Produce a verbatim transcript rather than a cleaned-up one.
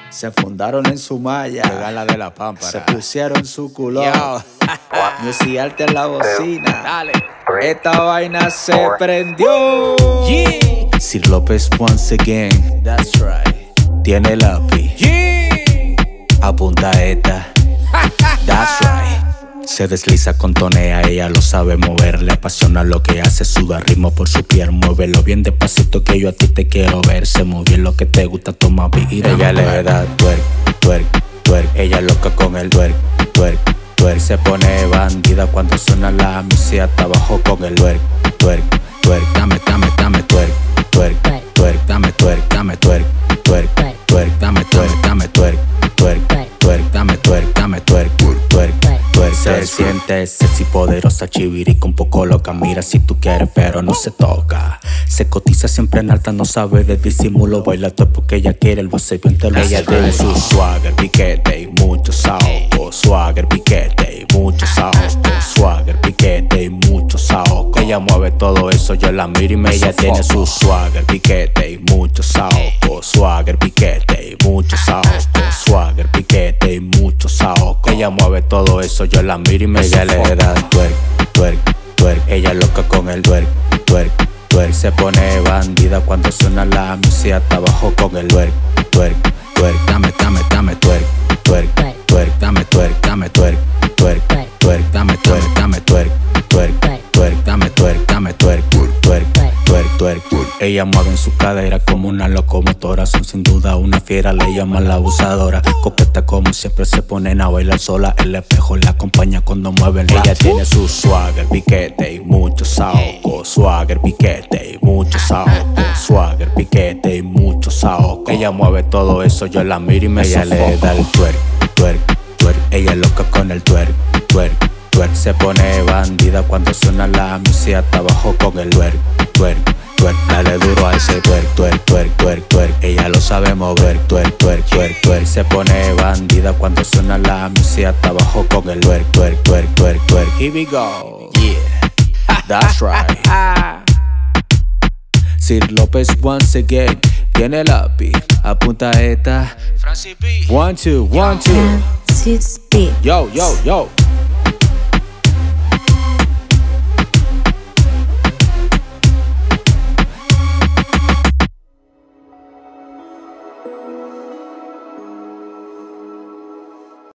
Se fundaron en su malla, la de la pámpara. se pusieron su culo. Music Arte en la bocina. Dale. Esta vaina se prendió. Yeah. Sir López once again. That's right. Tiene lápiz. Yeah. Apunta esta. That's right. Se desliza, contonea, ella lo sabe mover. Le apasiona lo que hace, suda ritmo por su piel. Muévelo bien despacito que yo a ti te quiero ver. Se muy bien lo que te gusta, toma vida. Ella le da twerk, twerk, twerk. Ella loca con el twerk, twerk, twerk. Se pone bandida cuando suena la música. Está abajo con el twerk, twerk, twerk. Dame, dame, dame twerk, twerk, twerk. Dame twerk, dame twerk, twerk, twerk. Dame twerk, dame twerk, twerk, twerk. Dame twerk, dame twerk, twerk. Se siente sexy, poderosa, chivirica, un poco loca. Mira si tú quieres, pero no se toca. Se cotiza siempre en alta, no sabe de disimulo. Baila todo porque ella quiere, el voce bien te lo hace. Ella tiene su swagger, piquete y mucho saoco. Swagger, piquete y mucho saoco. Swagger, piquete y mucho saoco. Ella mueve todo eso, yo la miro y me ella tiene su swagger, piquete y mucho saoco. Swagger, piquete y mucho saoco. Swagger, piquete y mucho saoco. Ella mueve todo eso, yo la miro y me ella le da twerk, twerk, twerk. Ella loca con el twerk, twerk, twerk. Se pone bandida cuando suena la música. Está abajo con el twerk, twerk, twerk. Dame, dame, dame twerk, twerk, twerk. Dame twerk, dame twerk, twerk, twerk. Dame twerk, dame twerk, twerk, twerk. Dame twerk, dame twerk, twerk, twerk, twerk. Ella mueve en su cadera como una locomotora. Son sin duda una fiera, le llaman la abusadora. Coqueta como siempre, se ponen a bailar sola. El espejo la acompaña cuando mueven. Ella tiene su swagger, piquete y mucho saoco. Swagger, piquete y mucho saoco. Swagger, piquete y mucho saoco. Ella mueve todo eso, yo la miro y me ella le da el twerk, twerk, twerk. Ella loca con el twerk, twerk, twerk. Se pone bandida cuando suena la música. Está abajo con el twerk, twerk, twerk. Dale duro a ese twerk, twerk, twerk, twerk, twerk. Ella lo sabe mover, twerk, twerk, twerk, twerk. Se pone bandida cuando suena la música. Está abajo con el twerk, twerk, twerk, twerk, twerk. Here we go, yeah, that's right. Sir López once again. Tiene lápiz, apunta esta. Francis B. One, two, one, two. Francis B. Yo, yo, yo.